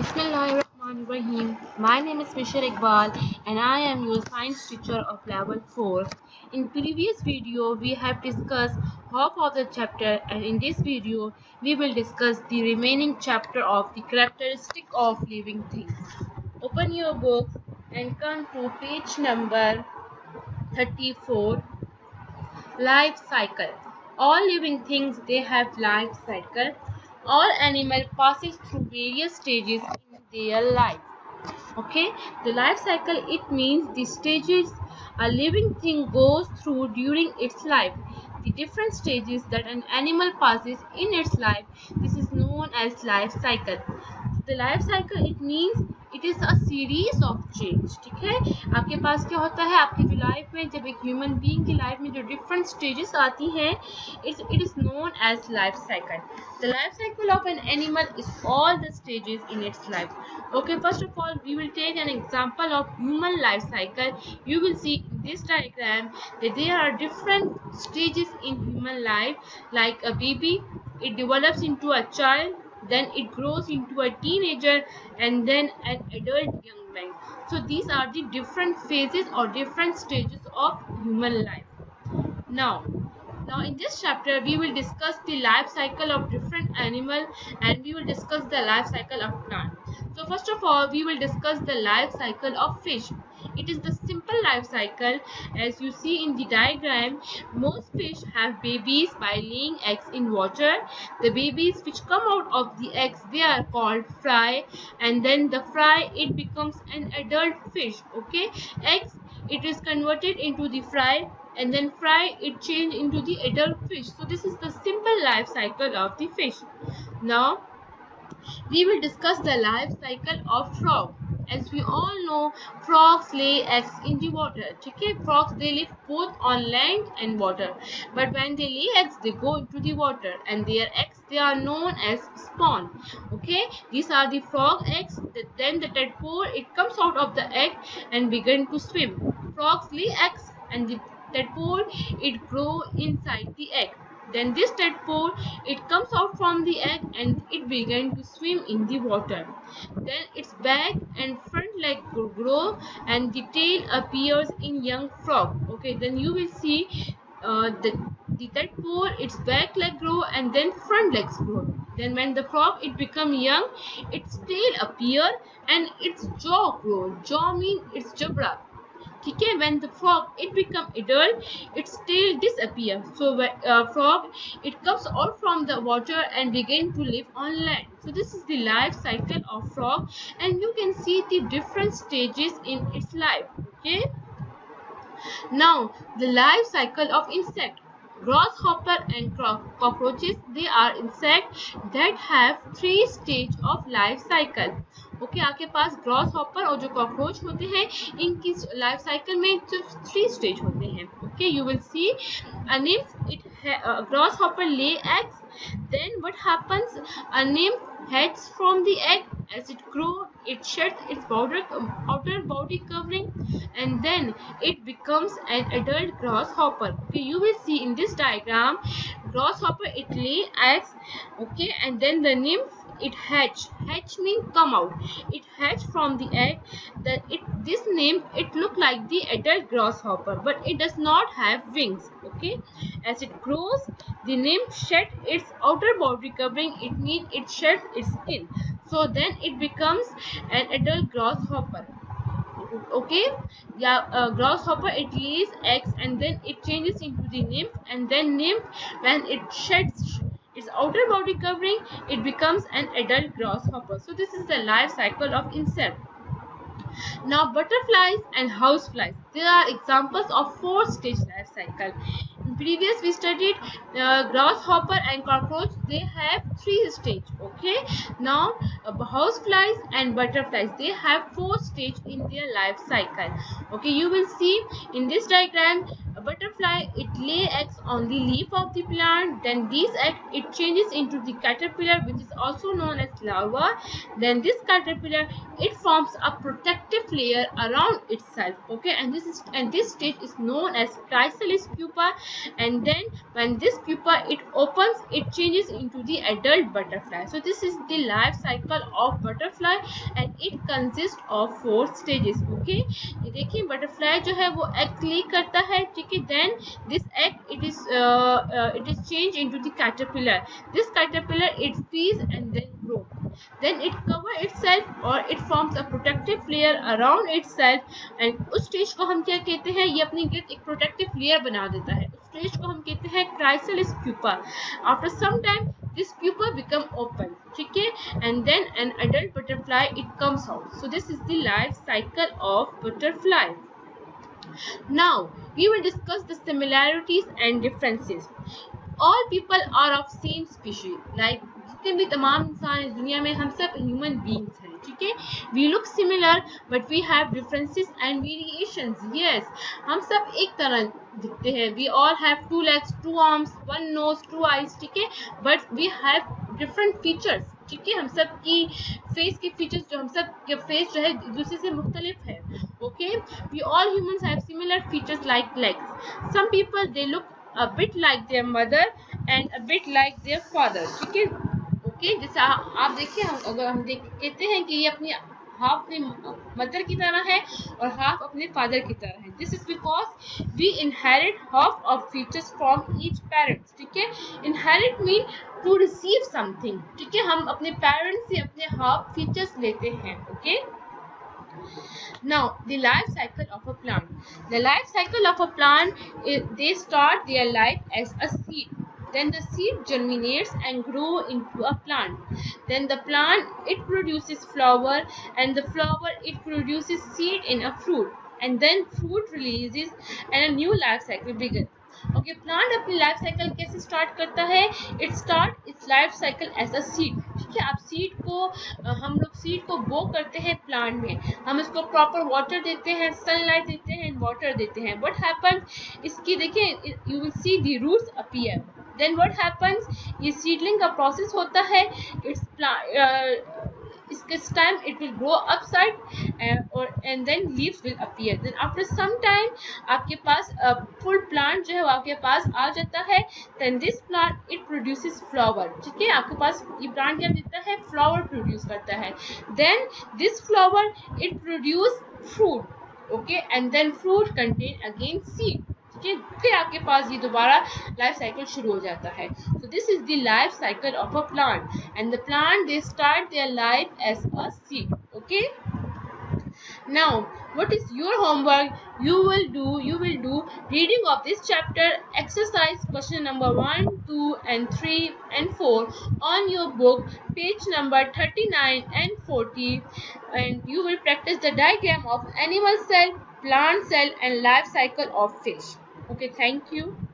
Bismillahirrahmanirrahim. My name is Mishar Iqbal and I am your science teacher of level 4. In previous video we have discussed half of the chapter, and in this video we will discuss the remaining chapter of the characteristic of living things. Open your books and come to page number 34. Life cycle. All living things, they have life cycle. All animal passes through various stages in their life. Okay, the life cycle, it means the stages a living thing goes through during its life. The different stages that an animal passes in its life, this is known as life cycle. The life cycle, it means it is a series of change. ठीक है, आपके पास क्या होता है, आपकी जो life में, जब एक ह्यूमन बीइंग की लाइफ में जो डिफरेंट स्टेजेस आती हैं, it is known as life cycle. The life cycle of an animal is all the stages in its life. Okay, first of all we will take an example of human life cycle. You will see in this diagram that there are different stages in human life. Like a baby, it develops into a child, then it grows into a teenager, and then an adult young man. So these are the different phases or different stages of human life. Now in this chapter we will discuss the life cycle of different animal, and we will discuss the life cycle of plant. So first of all we will discuss the life cycle of fish. It is the simple life cycle. As you see in the diagram, most fish have babies by laying eggs in water. The babies which come out of the eggs, they are called fry, and then the fry, it becomes an adult fish. Okay, eggs, it is converted into the fry, and then fry, it changed into the adult fish. So this is the simple life cycle of the fish. Now we will discuss the life cycle of frog. As we all know, frogs lay eggs in the water. Okay, frogs, they live both on land and water, but when they lay eggs, they go into the water, and their eggs, they are known as spawn. Okay, these are the frog eggs. Then the tadpole, it comes out of the egg and begin to swim. Frogs lay eggs, and the tadpole, it grow inside the egg. Then this tadpole, it comes out from the egg and it began to swim in the water. Then its back and front leg grow, and the tail appears in young frog. Okay, then you will see the tadpole, its back leg grow, and then front legs grow. Then when the frog, it become young, its tail appear and its jaw grow. Jaw means its jabra. Okay, when the frog, it become adult, its tail disappear. So frog, it comes out from the water and begin to live on land. So this is the life cycle of frog, and you can see the different stages in its life. Okay, now the life cycle of insect. Grasshopper and cockroaches, they are insects that have 3 stages of life cycle. Okay, आपके पास gross hopper और जो cockroach होते हैं, इनकी life cycle में सिर्फ 3 stage होते हैं. Okay, you will see a nymph, grasshopper lay eggs. Then what happens, a nymph hatches from the egg. As it grows, it sheds its outer body covering, and then it becomes an adult grasshopper. Okay, you will see in this diagram, grasshopper, it lay eggs. Okay, and then the nymph, it hatch means come out. It hatch from the egg. This nymph, it look like the adult grasshopper, but it does not have wings. Okay, as it grows, the nymph shed its outer body covering. It means it sheds its skin. So then it becomes an adult grasshopper. Okay, yeah, grasshopper, it lays eggs, and then it changes into the nymph, and then nymph, when it sheds its outer body covering, it becomes an adult grasshopper. So this is the life cycle of insect. Now butterflies and houseflies, there are examples of 4-stage life cycle. In previous we studied grasshopper and cockroach, they have 3 stages. Okay, now houseflies and butterflies, they have 4 stages in their life cycle. Okay, you will see in this diagram, butterfly, it lay eggs on the leaf of the plant. Then these eggs, it changes into the caterpillar, which is also known as larva. Then this caterpillar, it forms a protective layer around itself. Okay, and this stage is known as chrysalis pupa. And then when this pupa it opens, it changes into the adult butterfly. So this is the life cycle of butterfly, and it consists of 4 stages. Okay, ये देखिए butterfly जो है वो egg lay करता है, ठीक है. Then this egg, it is changed into the caterpillar. This caterpillar, it feeds and then grows. Then it cover itself or it forms a protective layer around itself. And उस stage को हम क्या कहते हैं, ये अपनी गिर्द एक प्रोटेक्टिव लेयर बना देता है. उस स्टेज को हम कहते हैं chrysalis pupa. After some time this pupa become open, ठीक है, and then an adult butterfly it comes out. So this is the life cycle of butterfly. Now we will discuss the similarities and differences. All people are of same species. Like जितने भी तमाम इंसान इस दुनिया में, हम सब human beings हैं, ठीक है. We look similar but we have differences and variations. Yes, हम सब एक तरह दिखते हैं. We all have 2 legs, 2 arms, 1 nose, 2 eyes, ठीक है, but we have different features, ठीक है. हम सब की फेस के फीचर्स, जो हम सब के फेस जो है दूसरे से मुख्तलिफ है. Okay, we all humans have similar features like legs. Some people they look a bit like their mother and a bit like their father, ठीक है. ओके, जैसे आप देखिए, अगर हम कहते हैं कि ये अपनी हाफ अपने मदर की तरह है और हाफ अपने फादर की तरह है. This is because we inherit half of features from each parents, ठीक है. Inherit mean to receive something, ठीक है. हम अपने पेरेंट्स से अपने हाफ फीचर्स लेते हैं. Okay. Now the life cycle of a plant. The life cycle of a plant is they start their life as a seed. Then the seed germinates and grow into a plant. Then the plant it produces flower, and the flower it produces seed in a fruit, and then fruit releases and a new life cycle begins. Okay, plant अपनी life cycle कैसे start करता है? It start its life cycle as a seed, ठीक है. आप seed को, हम लोग सीड को बो करते हैं प्लांट में. हम इसको प्रॉपर वाटर देते हैं, सनलाइट देते हैं, वाटर देते हैं. व्हाट हैपेंस, इसकी देखिए, you will see the roots appear. Then what happens, ये सीडलिंग का प्रोसेस होता है. It's this time it will grow upside and then leaves will appear. Then after some time आपके पास full plant जो है वो आपके पास आ जाता है. Then this plant it produces flower, ठीक है. आपके पास ये plant क्या देता है? Flower produce करता है. Then this flower it produce fruit, okay, and then fruit contain again seed, फिर आपके पास ये दोबारा लाइफ साइकिल शुरू हो जाता है. So this is the life cycle of a plant, and the plant they start their life as a seed. Okay. Now what is your homework? You will do reading of this chapter, exercise question number 1, 2 and 3 and 4 on your book, page number 39 and 40, and you will practice the diagram of animal cell, plant cell and life cycle of fish. Okay, thank you.